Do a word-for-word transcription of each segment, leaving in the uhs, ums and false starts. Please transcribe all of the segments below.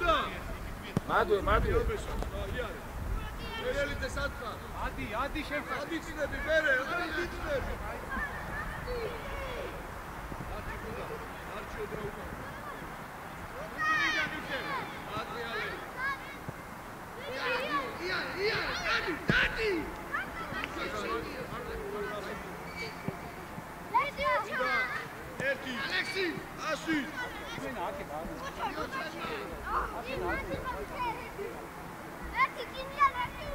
მადლი, მადლი. ერელიტე სათხა. ადი, ადი შევხარ. ადი წნები, მერე, ადი წნები. ადი გუდა, არჩი ოდრა უკან. ადი ალე. ია, ია, ადი, ადი. ერთი, ალექსი, ასი. იმენა აქე ბაა. ერთი კინია, ერთი.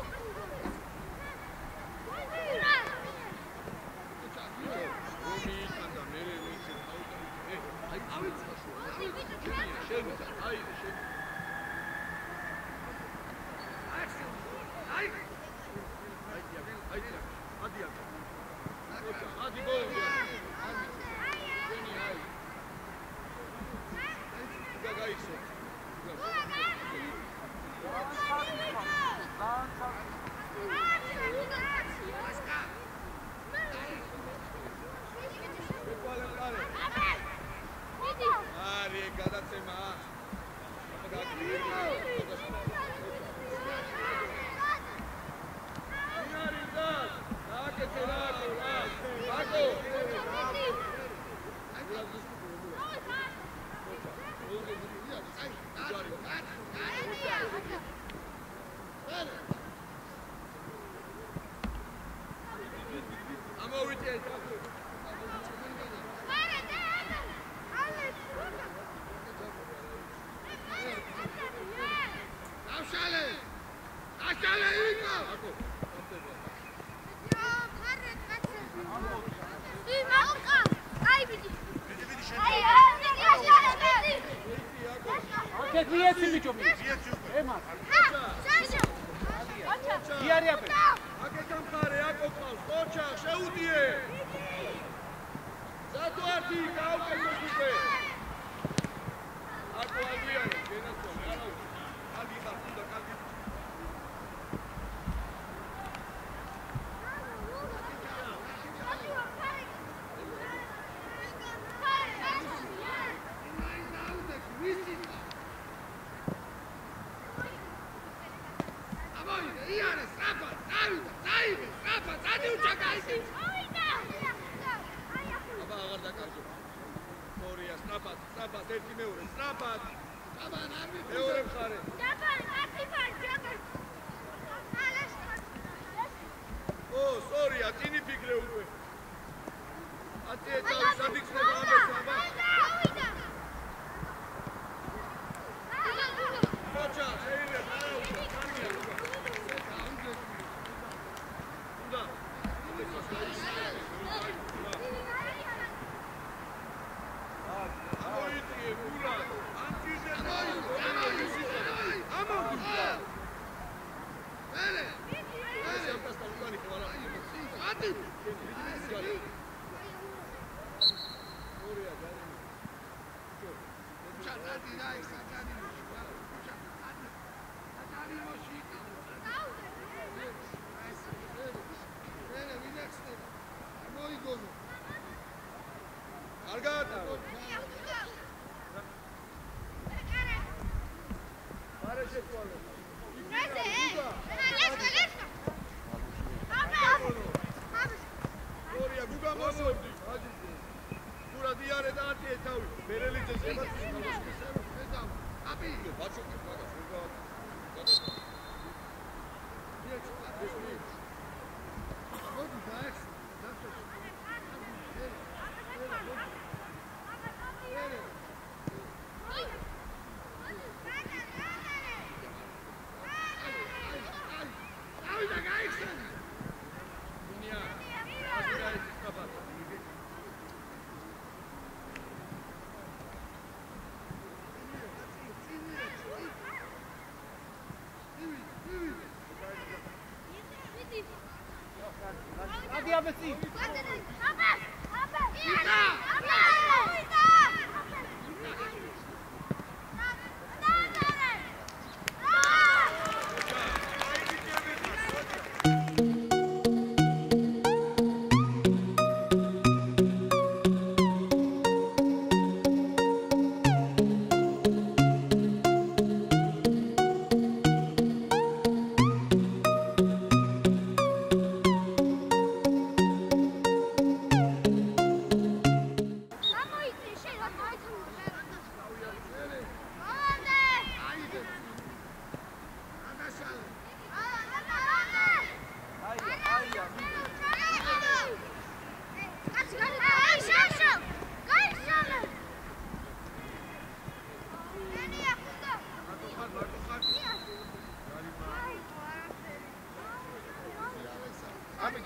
Abesi.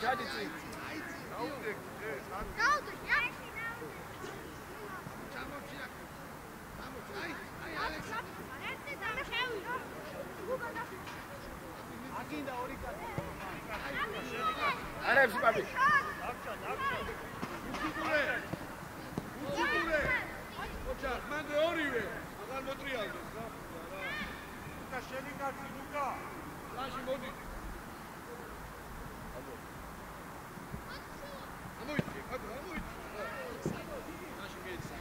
ჩადი წინ. გაუძე, რა? ჩამოჩი აქ. ჩამოჩი. აი, აი, ალექსი. ერთი დამშევი. აგინდა ორი კაცი. არებს პაპი. უციდურე. უციდურე. ოჩა, მანდ ორივე. აღარ მოტრიალდეს რა. ლუკა შენი კაცი, ლუკა. ლაში მოდი. ამოიწე, აკა, ამოიწე. ლაში მიეცა.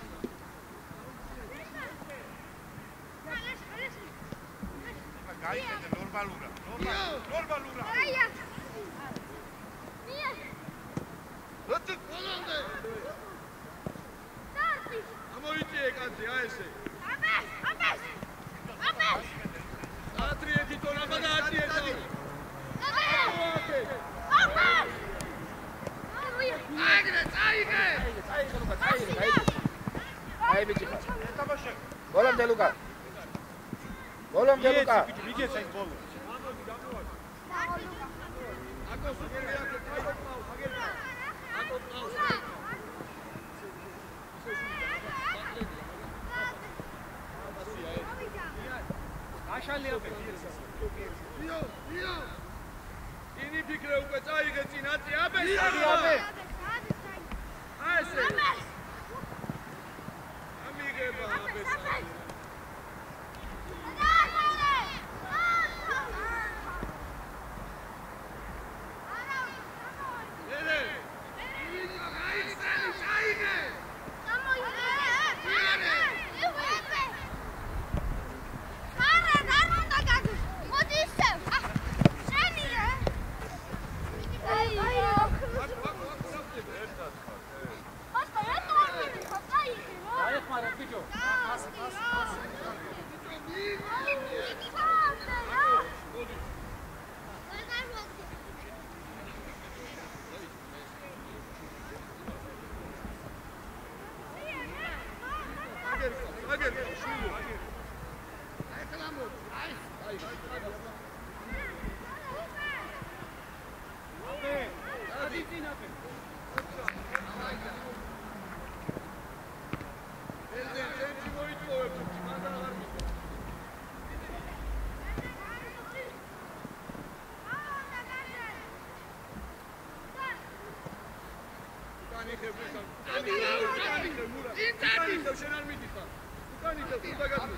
გაიგეთ ნორმალურა, ნორმალურა. აია. როცა ბოლომდე. დარტი. ამოიწე კაცი, აი ესე. ამეს, ამეს. ამეს. ათრიეთი თონა და ათრიეთი. ამეს. ამეს. აიგრე, წაიგე. წაიღე ლუკა, წაიღე, გაიგე. აი ბიჭი. ბოლომდე ლუკა. ბოლომდე ლუკა. მიჯეცა ის ბოლო. აკო სუპერია, აკო ყავს, აგერა. აკო ყავს. აშალია მე. დიო, დიო. ინი ფიქრე უკვე წაიღე წინ აწი, აბე. აბე. აი ესე. ამეს. ამიგება აბე. ნერე. ვიდეო გაიცანი, წაიღე. დაეხმარა ბიჭო. აგერ, შვილი. აი კლამო. აი, აი. აბე, დადი წინ აბე. ელზე ჩემი მოიწოვებ, მანდა აღარ მიყო. უკანი ხებრი სამ. უკანი ხე მურა. უკანი ხე შენ არ მიდიხარ. უკანი ხე უნდა გაგვი.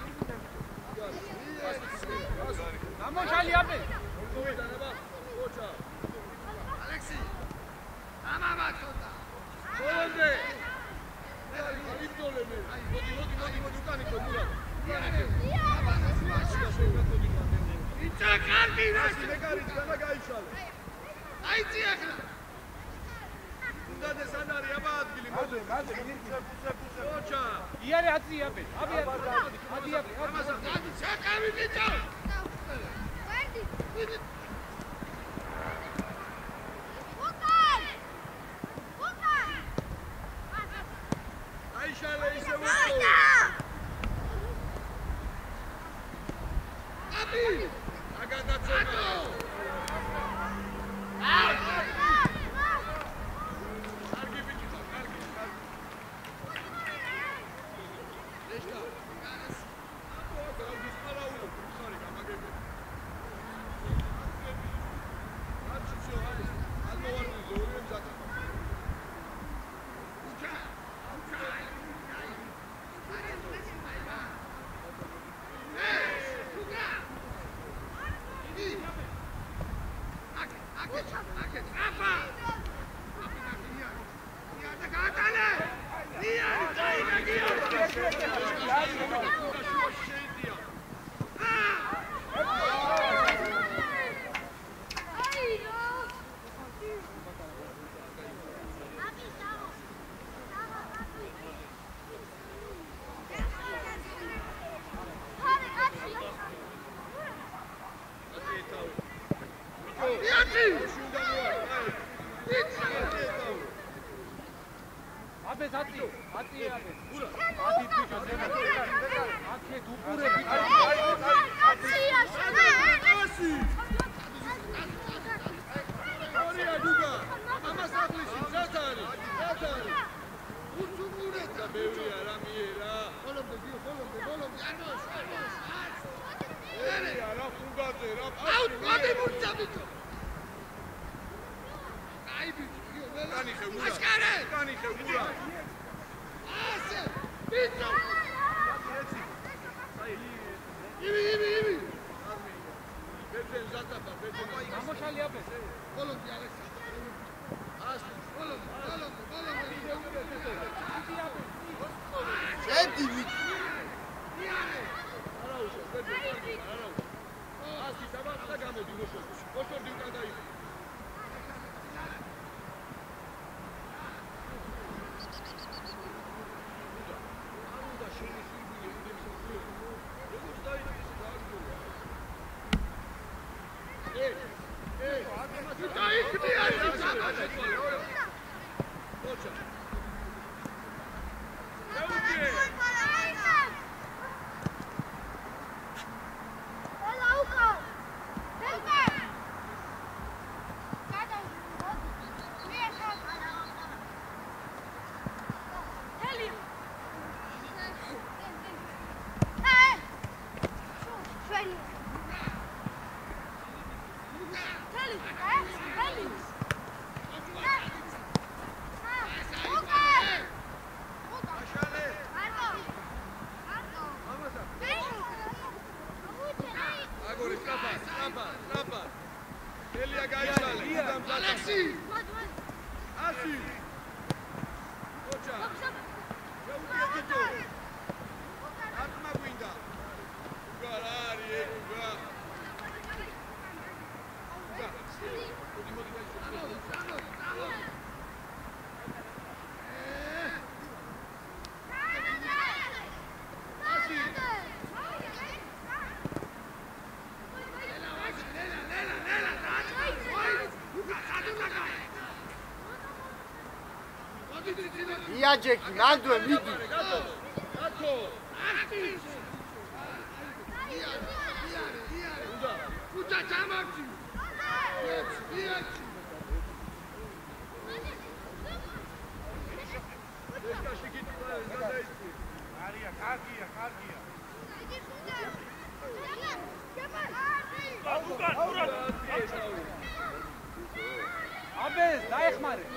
გამოშალი აბე. მოიდანება. ოჩა. ალექსი. ამამა ხოდა. ბოლომდე. აი, ვიდოლე მე. მოდი, მოდი, მოდი, მოდი, უკანი ხე მურა. უკანი ხე. აბანა სუაშია შეგაძოდი მანდ. იწა კარგი რაში მე გარიცხა და გაიშალე. აი წი ახლა. უნდა დესანარი აბა ადგილი მოდი. მანდ გირკი ფუცე ფუცე. ოჩა. იარე აწი აბე. აბე აბე. ადი აბე. ამასა დადი ჩაკავი ბიჭო. ვერდი. უკან! უკან! აიშალე ისე აია! აბი! აგადაცონა. კარგი ბიჭი ხარ, კარგი, კარგი. ეშკა. აბო, გავდის პარაულო, ხარი გამაგები. არჩი შო არის. ალმოვარდი ზორი მზადა. უკა. უკა. აბე ზატი, აწი აბე. ადი ბიჭო ზემა. აკე დუპურე ბიჭო. აცია შენ. ასი. ორია დუგა. გუგაძე რა აუტ მოდი მურცა ბიჭო აი ბიჭო განიხე მურა აშკარე განიხე მურა ასე ბიჭო ივი ივი ივი ბეძენ ზატაბა ბეძენ გამოშალი აბეს კოლომბი ალექსი ასე კოლომბი კოლომბი კოლომბი შედი ბიჭო არაუშო ბეძენ არაუშო ასი საბახა გამოდი მოშორდი მოშორდი უკან დაიხო არუნდა შენი შვილი იმდენი მსოფლიო როგორც დაიხო ისე დააგდოა ე ე დაიხდი არის საბაჟე ოჩა დაუგე იაჯეკი ნანდვე მიდი გატო გატო არტის იარე იარე იარე უნდა უნდა ჩამარჩი ეცი ეცი ეშკაში გიტყვა გადაიწი არია კარგია კარგია აბეს დაეხმარე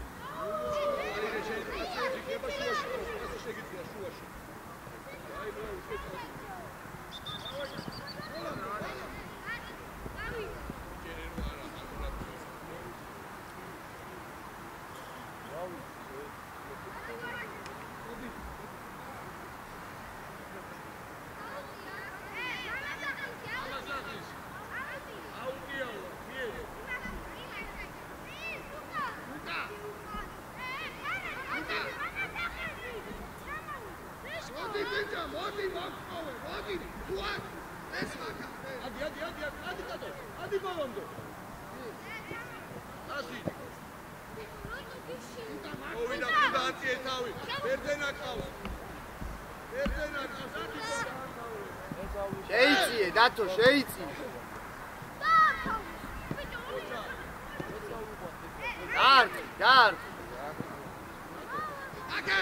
შეიწიე დათო შეიწიე დარტი დარტი აკე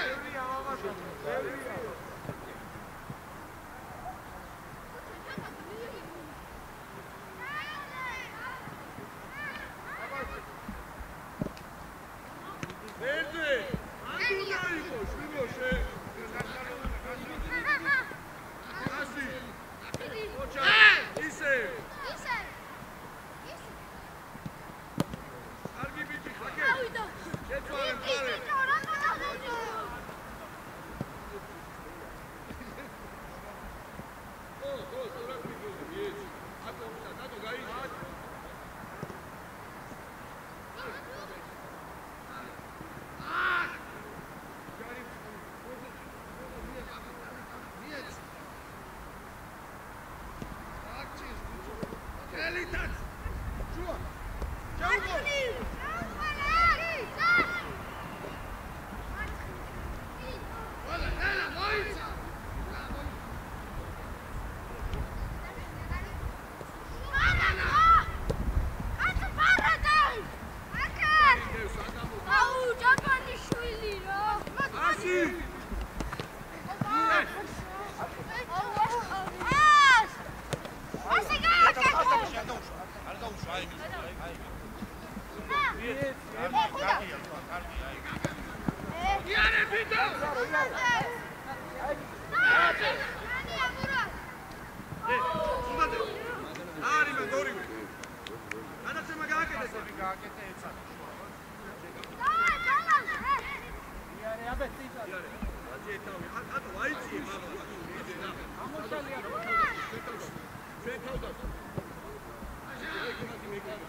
ამოშალია ჩვენ თავდას აი მაგი მეკანა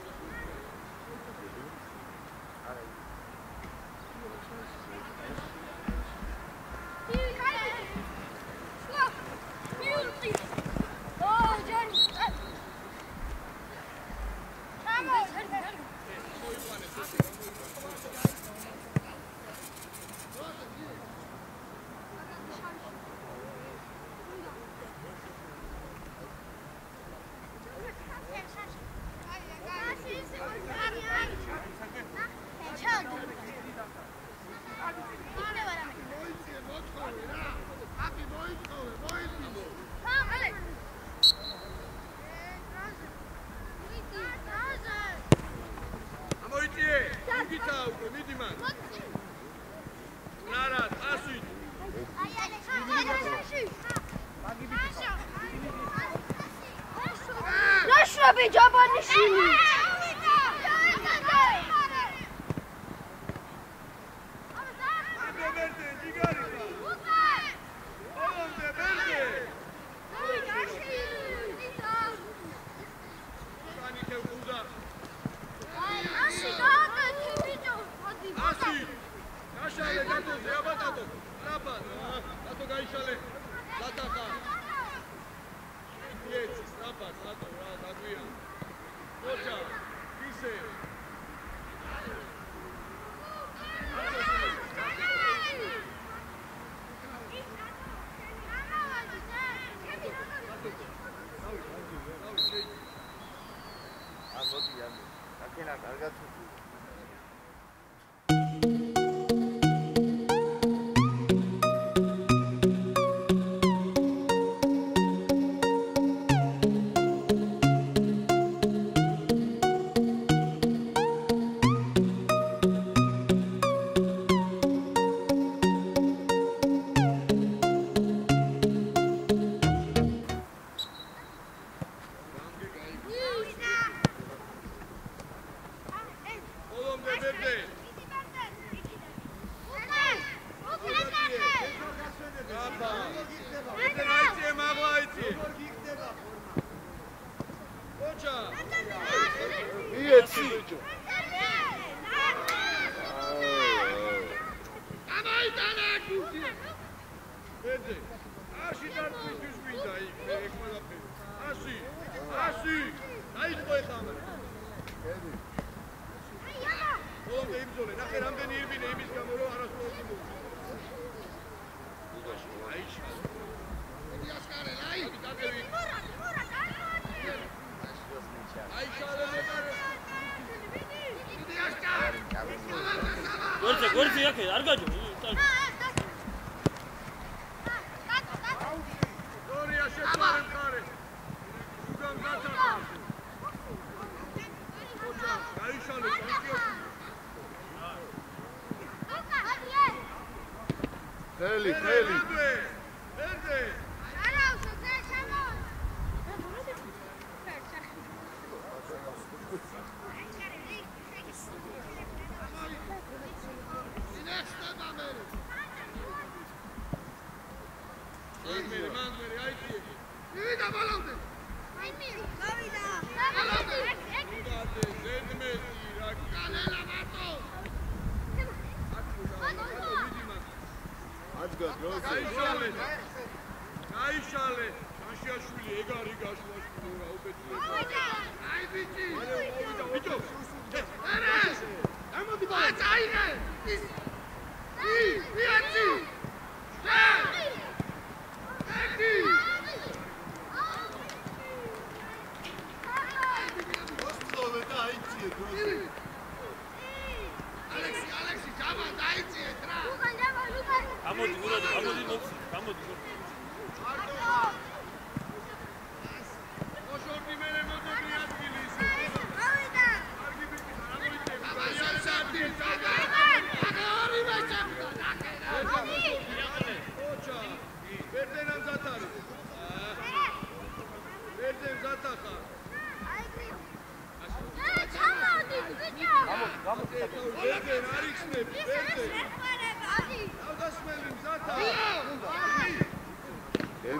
Heli, heli.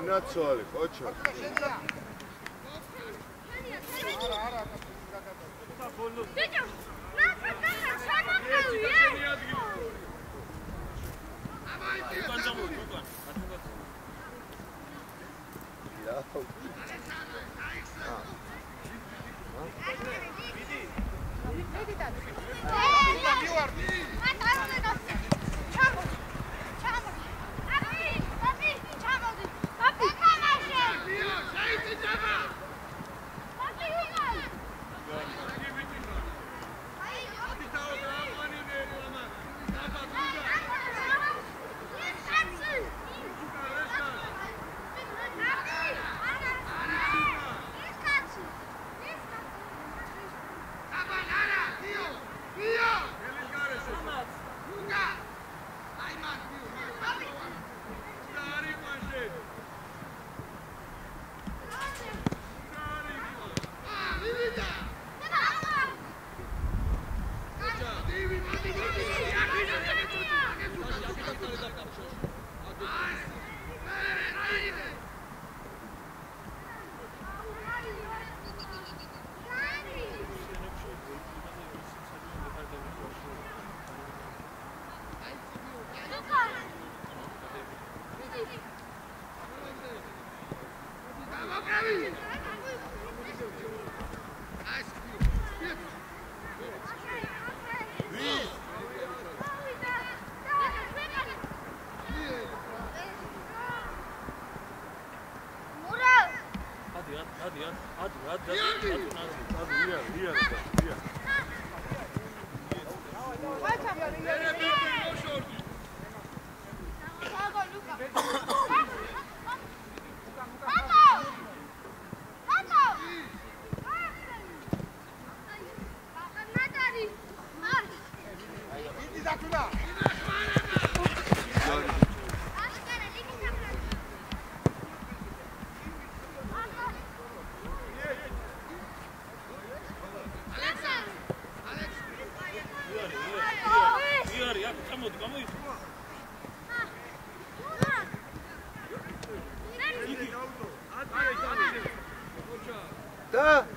ნაცვალი, ყოჩა. ბიჭო, ნახე, ნახე, შემოყევია. უკან წამოვიდ, უკან. რა. და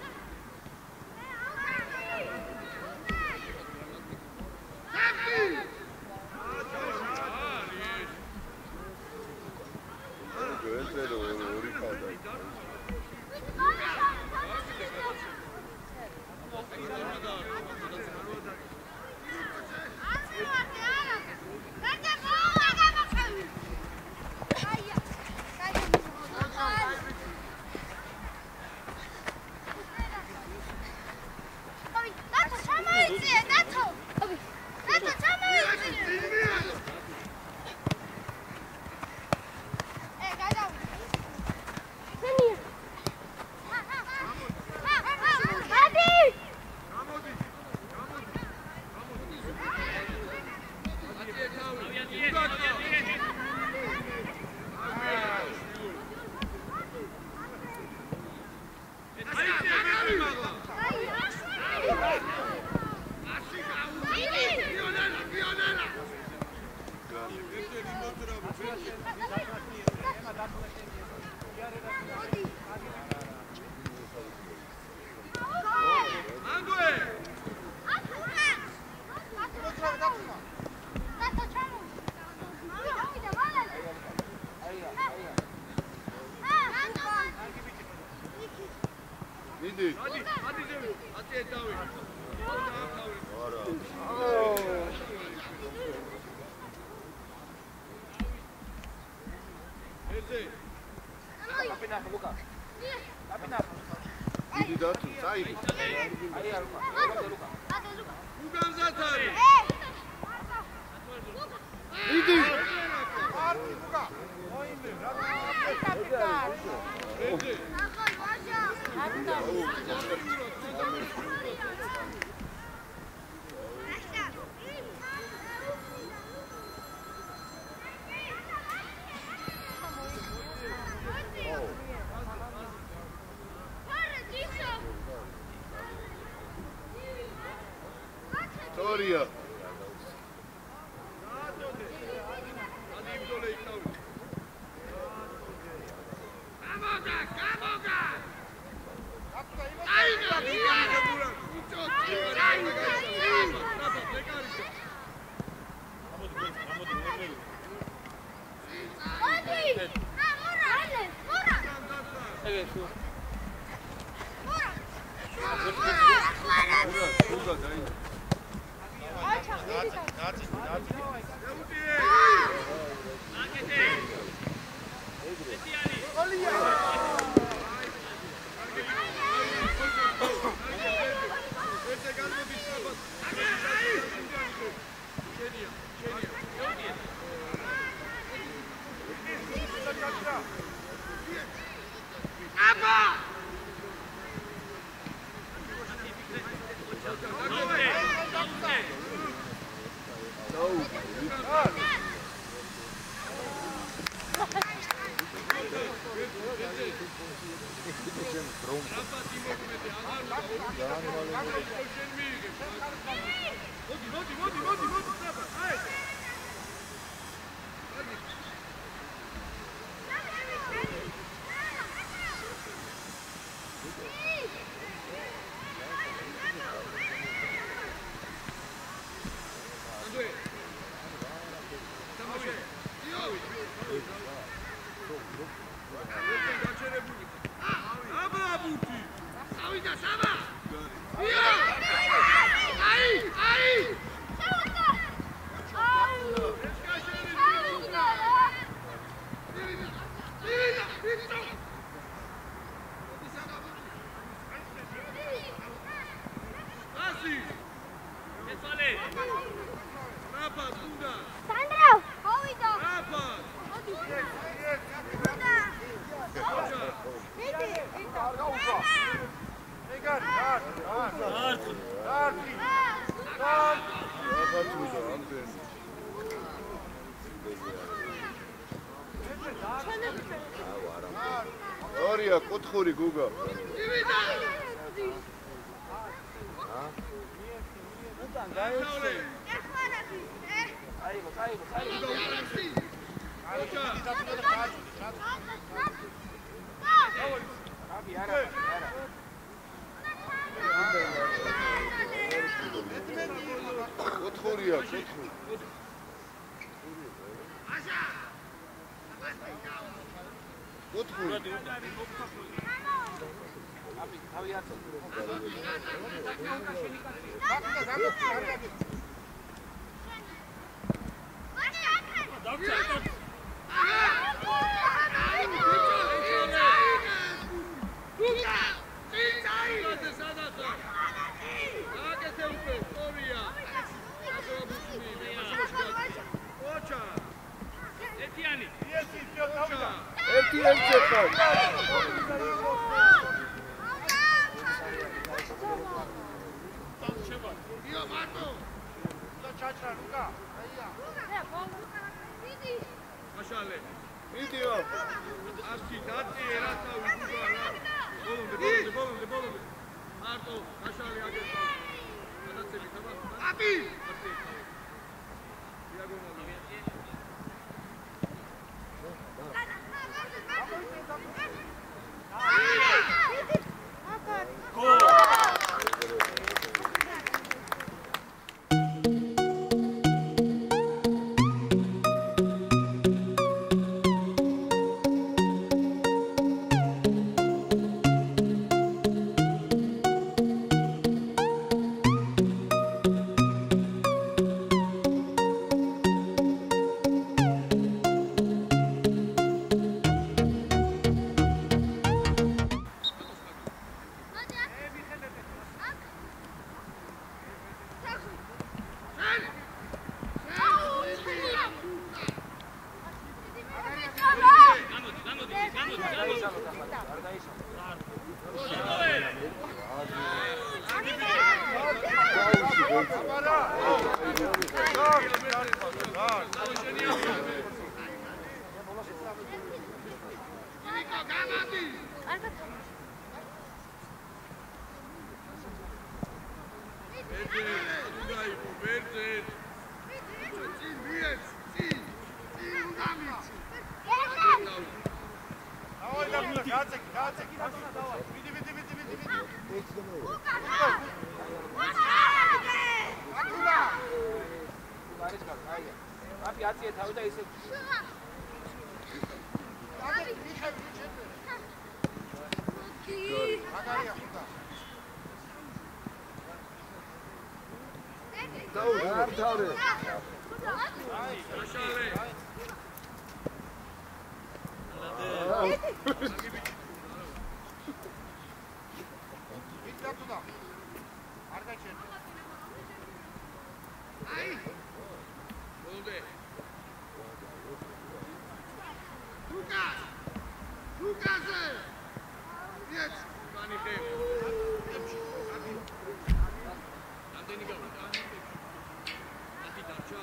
Victoria. Orija, kuthuri Guga. Kuthuriya, kuthuri. Kuthuri. Erti elçepar. Vidio. Aski, dati je rata u Guga. Bolonde, bolonde, bolonde, bolonde. Arto, kašali agenta. Kada se mi treba? Abi! Diagonalno. Dawaj, გაძეკი, გაძეკი, მიდი, მიდი, მიდი, მიდი, მიდი. აკულა! არის გა, აია. აბი აწიე თავი და ისე გაძეკი, მიხები, მიჩეთე. მაგარია ხუთა. დაუ, არ თავრე. აი, გაშალე. მიდაკუდა. არ გაჩერდა. აი! მოვდე. ლუკას! ლუკასე! იეთ! კანი ხე. რამდენი გავიდა? ათი დარჩა.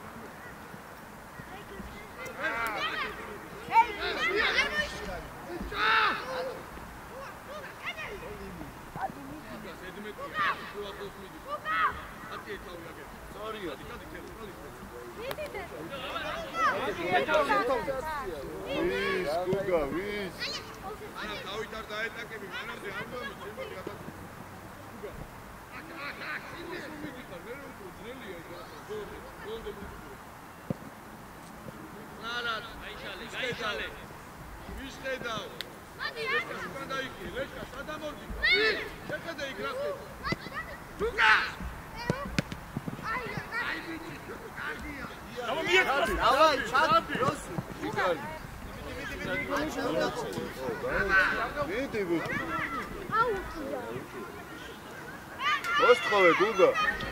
ვის, გუგა, ვის? არა, დავით არ დაეტაკები, მანამდე არ მომი, ჩემი გადაგა. გუგა. აკ, აკ, აკ, ინე. მიგიხარ, მე რო უფრო ძნელია ეს რა. გოლდე, გოლდე მიგიხარ. არა, გაიშალე, გაიშალე. ვის ხედავ? მოდი, ლეშკა უკან დაიქი, ლეშკა სადამორდი. შეხედე იქ რა ხდება. ლუკა! აი, აი, ბიჭი, კარგია. დავაი, ჩადი, როსი. მიგალი. მიდი, ბიჭი. აუწია. მოსთხოვე, გუგა.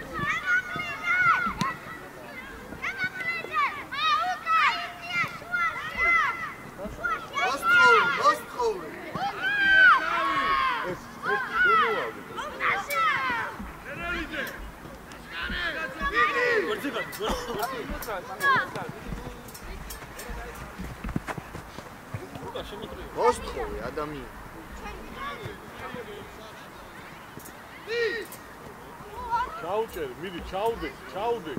მოსთხოვე, მოსთხოვე. ეს ეს შენოა. ერელიძე. მოსთხოვე ადამიანი. ჩაუჭერ, მიდი, ჩაუდე, ჩაუდე.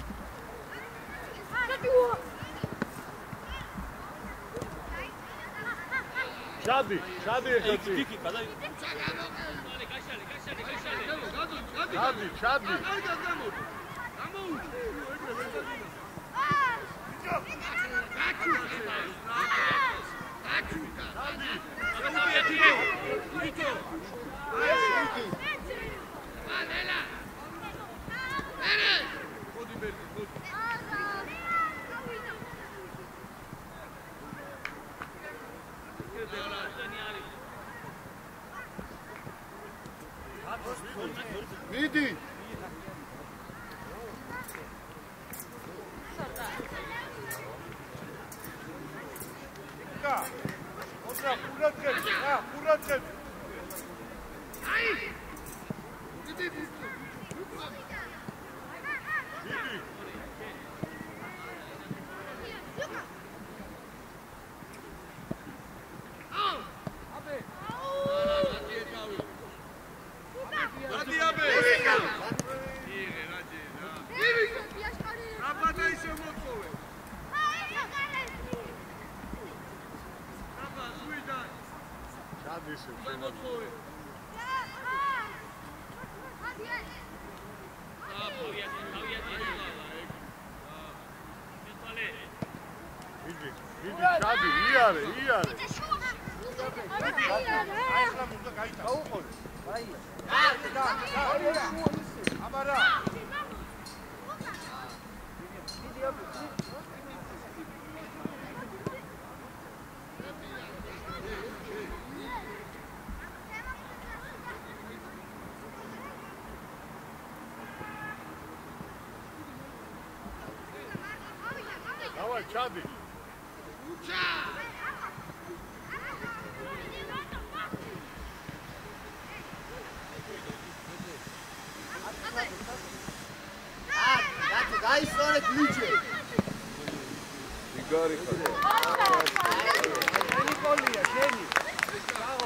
ჩადი, ჩადი ეხეთი. გიკი, გადაი. გაშალე, გაშალე, გაშალე, გაშალე. გადი, გადი. ჩადი, ჩადი. აი, გამოდი. გამოუჩ. მიდი. ლუკა! ოდრა, ყურადღები, რა, ყურადღები. აი! მიდი, მიდი. ჩადი შენ. მიდი, მიდი, ჩადი, იარე, იარე. აი, ახლა უნდა გაიტანო. გაუყოლე. აი. აბარა. დავაი, ჩადი. დათო, გაისწორეთ მიჩე. მიგარი ხარ. ნიკოლია, შენი. გაო.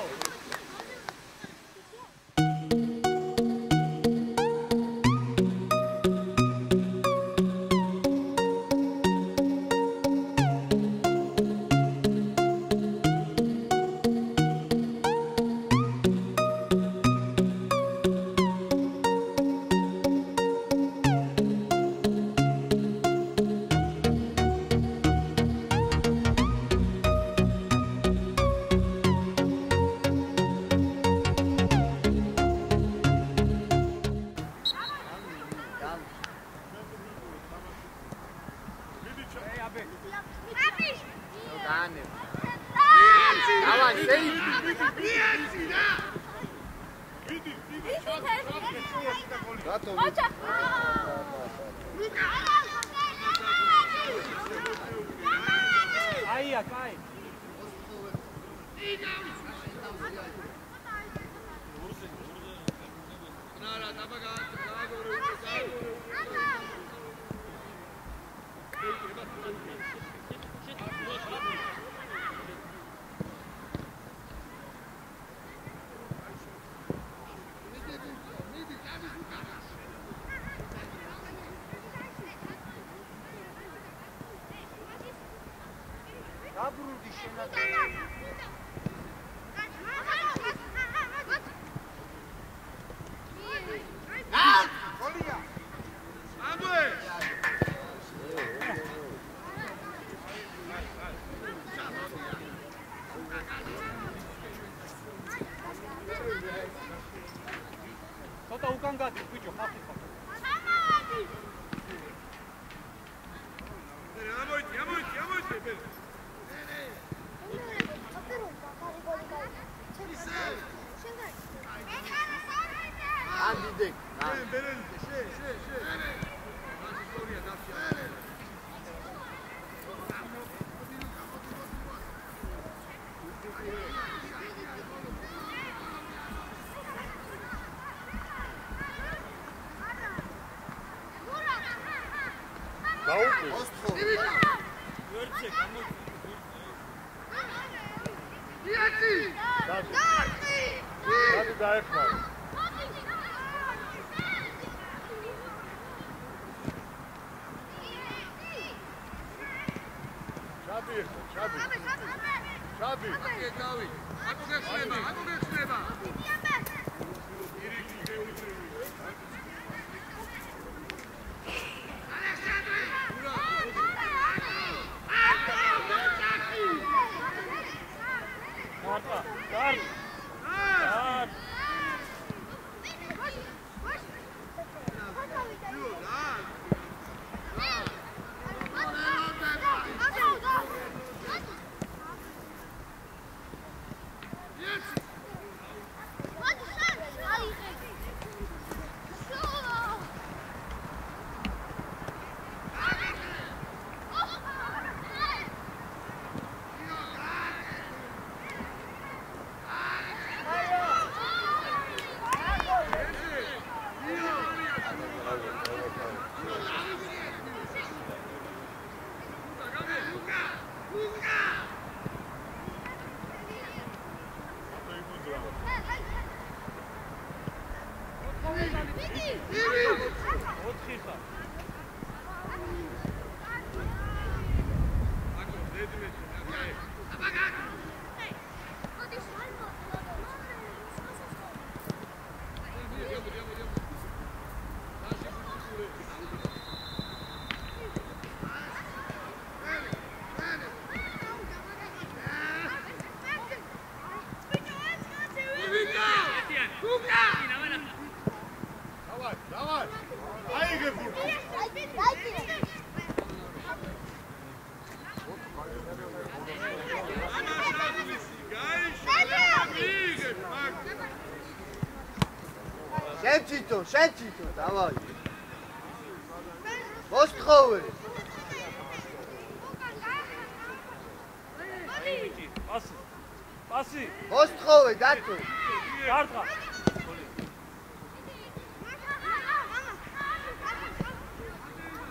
რატო ოჩა აია, კაი. ნარა, დაბაგა, გააგორო, გააგორო. დაბრუნდი შენადრე. გოლია. ამბე. ცოტა უკან გადის ბიჭო, ხალხი ხარ. ამოიწი, ამოიწი, ამოიწი, ბელ. ანდიდე ბელ, ბელ, შე, შე, შე. მას ისტორია დასია. დაუყო. მოსთხოვე ვერცე გამოიწი. იაცი! დადი დაეხმარა. ჩაბი ეხლა, ჩაბი. ჩაბი. აკე დავი. აკო გეხსნება, აკო გეხსნება. მარტა, დარ. დარ. ოთხი ხარ. აკო ზედმეტი, აკე. დავაი, დავაი. აიგე ბურთი. შენ თვითონ, შენ თვითონ, დავაი. მოსთხოვე ბიჭი, პასი. პასი. მოსთხოვე დათო დარტყა.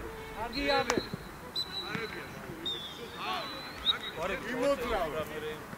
აგიაგე. არებია. ვარე იმოძრავა.